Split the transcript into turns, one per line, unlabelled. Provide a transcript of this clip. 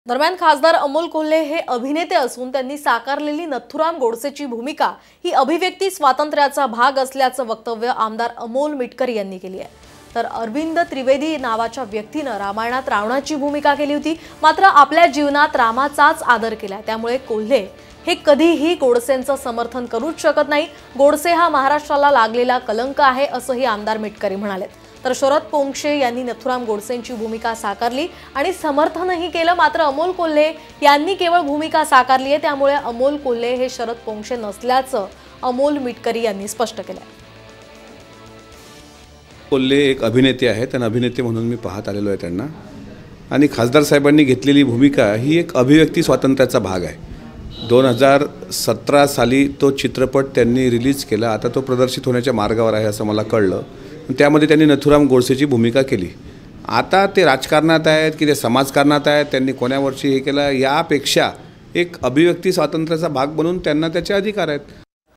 दरम्यान खासदार अमोल कोल्हे हे अभिनेते असून त्यांनी साकारलेली नथुराम गोडसेची भूमिका ही अभिव्यक्ती स्वातंत्र्याचा भाग असल्याचं वक्तव्य आमदार अमोल मिटकरी यांनी केली आहे। तर अरविंद त्रिवेदी नावाच्या व्यक्तीने रामायणात रावणाची भूमिका केली होती, मात्र आपल्या जीवनात रामाचाच आदर केला। त्यामुळे कोल्हे हे कधीही गोडसेंचं समर्थन करूच शकत नाही। गोडसे हा महाराष्ट्राला लागलेला कलंक आहे असंही आमदार मिटकरी म्हणाले। तर शरद पोंक्षे यांनी नथुराम गोडसेंची भूमिका साकारली आणि समर्थनही केलं, मात्र अमोल कोल्हे यांनी केवळ भूमिका साकारली आहे। त्यामुळे अमोल कोल्हे हे शरद पोंक्षे नसल्याचं अमोल मिटकरी यांनी स्पष्ट केलं।
कोल्हे एक अभिनेते आहेत आणि अभिनेते म्हणून मी पाहत आलेलो आहे त्यांना, आणि खासदार साहेबांनी घेतलेली भूमिका ही एक अभिव्यक्ती स्वातंत्र्याचा भाग आहे। 2017 साली तो चित्रपट त्यांनी रिलीज केला, आता तो प्रदर्शित होण्याच्या मार्गावर आहे असं मला कळलं। त्यामध्ये त्यांनी नथुराम गोडसेची भूमिका केली। आता ते राजकारणात आहेत की ते समाजकारणात आहेत, त्यांनी कोणावरची हे केलं यापेक्षा एक अभिव्यक्ती स्वातंत्र्याचा भाग बनून त्यांना त्याचे अधिकार आहेत।